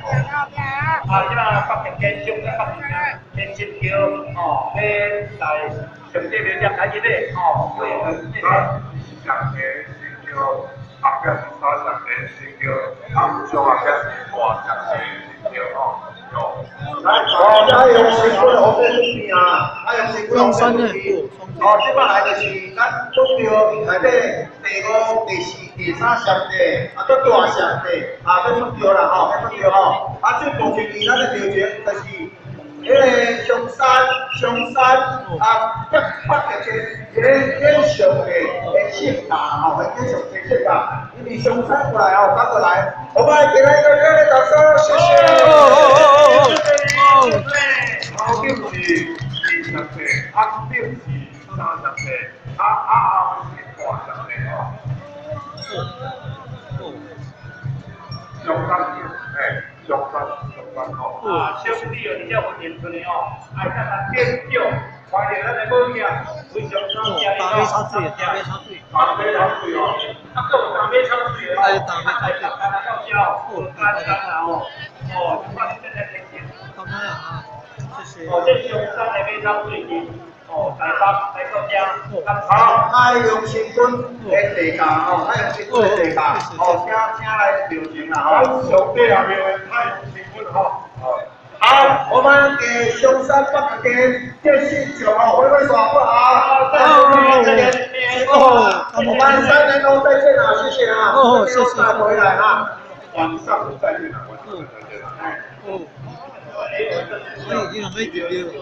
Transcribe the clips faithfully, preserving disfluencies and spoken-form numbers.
啊，即马北平建筑咧，北平建新桥哦，咧来上这个两台机咧哦，会很这个上个新桥，北边三十个新桥，啊，上下边大十个新桥哦，哦。来，哦，还有新桥的后面这边啊，还有新桥后面这边，哦，即摆来就是咱股票内底第五、第四、第三上地，啊，搁大上地，啊，搁出票啦吼，搁出票吼，啊，这目前咱的条件就是。迄个上山，上山啊，北北的这这这上的的设价吼，这上的设价，因为上山过来哦，赶过来，我们给他一个热烈掌声，谢谢。哦哦哦哦哦。好，对不起，二十个，啊，对不起，三十个，啊啊啊，是大十个哦。上山票，哎，上山上山哦。 啊，小弟哦，你遮有年份的哦，爱甲咱变少，发现咱的保险非常常见的哦。 打超水，打超水， 打飞超水哦，啊，还有打飞超水哦， 还有打飞超水， 干来到家哦，干干啦哦，哦，发现现在天气。 好漂亮啊，谢谢。 哦，这上山的飞超水机。哦，台北来到遮， 好，爱用成本的地价哦，爱用成本的地价，哦，请请来调整啦吼。上帝下面爱用成本吼。好，我们给松山北边电信九号挥挥手好不好？再见，再见。哦，我们三年后再见啊，谢谢啊。 哦，谢谢。 再回来啊，晚上再见啊，晚上再见啊。哎。 哦。哎，你有没有丢？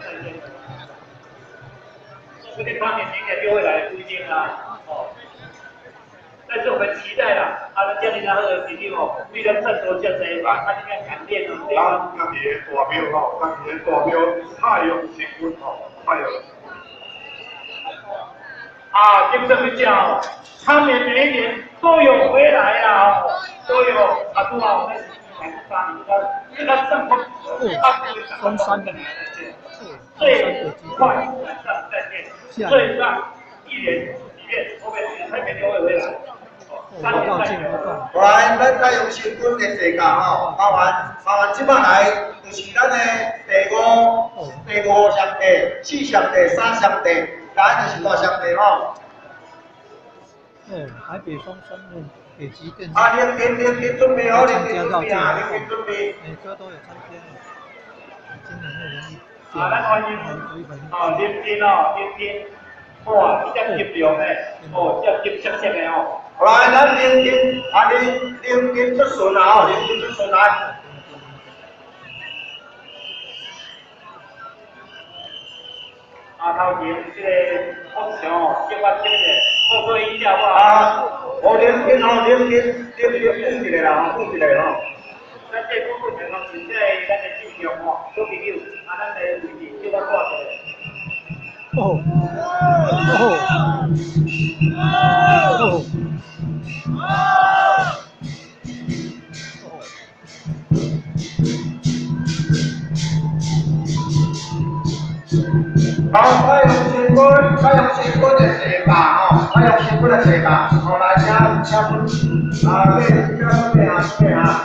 这个八年明年就会来附近啊，哦，但是我们期待啦，啊，咱家里那个弟弟哦，为了挣多挣这一把，他应该强烈哦。 咱今年大庙吼，今年大庙太阳成分吼，太阳。 啊，就这么讲，他们每一年都有回来啦，都有啊，多少我们两三年的，这个政府啊， 中山的， 最快晚上再见，最慢一年里面后面台北就会回来。三年再见。 来，咱再用成本的地价吼，麻烦麻烦即摆来就是咱的第五、第五项地、四项地、三项地，咱就是大项地吼。 哦，台北松山路北极更。 啊，您您您您准备好，您您准备啊，您您准备。 每个都有参加。今年会容易。 啊，咱欢迎哦，林斌哦，林斌，哇，你只急量诶，哦，只急切切诶哦。 来，咱林斌啊，林林斌出顺啊，哦，林斌出顺来。 啊，头前这个方向哦，叫我听者，我说一下好不好？ 啊，哦，林斌哦，林斌，林斌讲一个啦，讲一个吼。 咱这公共情况是在咱的尽量哦，做朋友，啊，咱的位置叫我挂着。 哦哦哦好，采用成本，采用成本的地价哦，采用成本的地价，好来请请分啊，对，请分配啊，分配啊。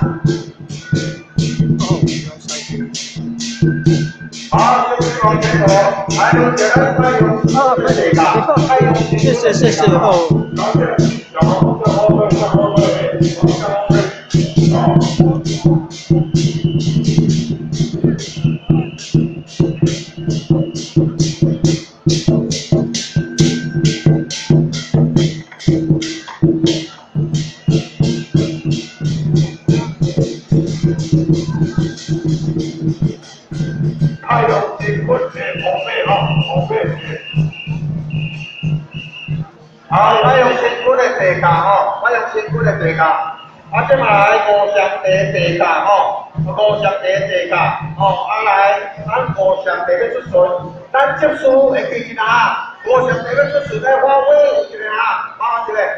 好，这边往前走，还有简单采用成本的地价，采用成本的地价。 谢谢谢谢哦。 然后这，然后这后面，这后面，这后面，好。太阳成本的红背哈，红背好，太阳成本的地价吼，太阳成本的地价，啊，即嘛来五项地地价吼，五项地地价，吼，啊来，咱五项地要出顺，咱接书会记一下，五项地要出顺来发挥一个哈，麻烦一个。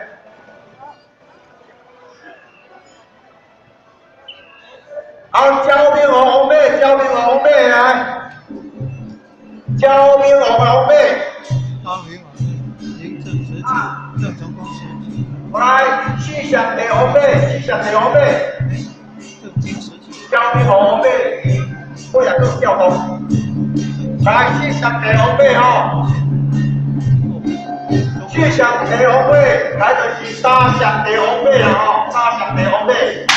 好，焦明红红妹，焦明红红妹来，焦明红红妹。 高明网行政实际正成功实际。 来，四项地红妹，四项地红妹。 正经实际。 交俾我咩？每日都交到。来，四十地红尾吼，四十地红尾，来就是三十地红尾啦吼，三十地红尾。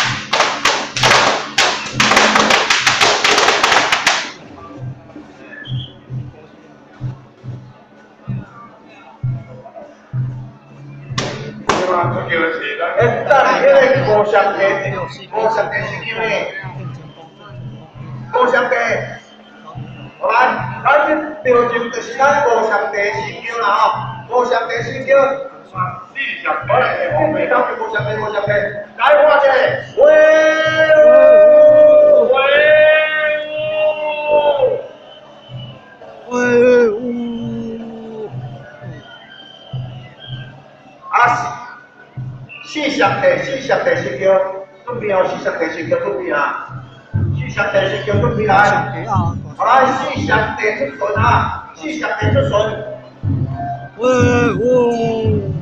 诶，但是迄个五十地，五十地是叫咩？五十地。好来，咱这标准就是咱五十地四桥啦吼，五十地四桥，四十地红尾，咱就五十地五十地，来看者，喂喂喂呜！ 啊，四十地四十地四桥，准备哦，四十地四桥准备啊，四十地四桥准备来。好来，四十地出船啊！四十地出船。 喂，哇！